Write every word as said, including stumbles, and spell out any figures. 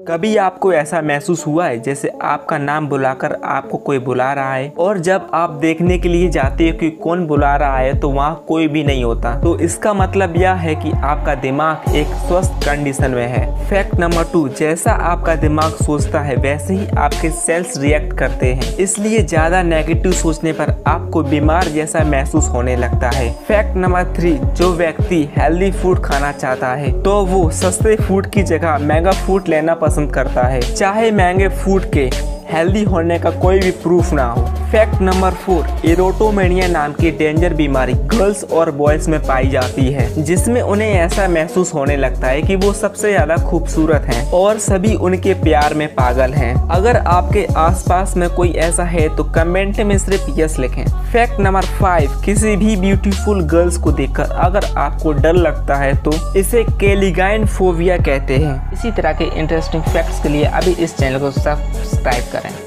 कभी आपको ऐसा महसूस हुआ है जैसे आपका नाम बुलाकर आपको कोई बुला रहा है और जब आप देखने के लिए जाते हो कि कौन बुला रहा है तो वहाँ कोई भी नहीं होता। तो इसका मतलब यह है कि आपका दिमाग एक स्वस्थ कंडीशन में है। फैक्ट नंबर टू, जैसा आपका दिमाग सोचता है वैसे ही आपके सेल्स रिएक्ट करते हैं, इसलिए ज्यादा नेगेटिव सोचने पर आपको बीमार जैसा महसूस होने लगता है। फैक्ट नंबर थ्री, जो व्यक्ति हेल्दी फूड खाना चाहता है तो वो सस्ते फूड की जगह महंगा फूड लेना पसंद करता है, चाहे महंगे फूड के हेल्दी होने का कोई भी प्रूफ ना हो। फैक्ट नंबर फोर, एरोटोमेनिया नाम की डेंजर बीमारी गर्ल्स और बॉयज में पाई जाती है, जिसमें उन्हें ऐसा महसूस होने लगता है कि वो सबसे ज्यादा खूबसूरत हैं और सभी उनके प्यार में पागल हैं। अगर आपके आसपास में कोई ऐसा है तो कमेंट में सिर्फ यस लिखें। फैक्ट नंबर फाइव, किसी भी ब्यूटीफुल गर्ल्स को देखकर अगर आपको डर लगता है तो इसे केलिगाइन फोबिया कहते हैं। इसी तरह के इंटरेस्टिंग फैक्ट्स के लिए अभी इस चैनल को सब्सक्राइब करें।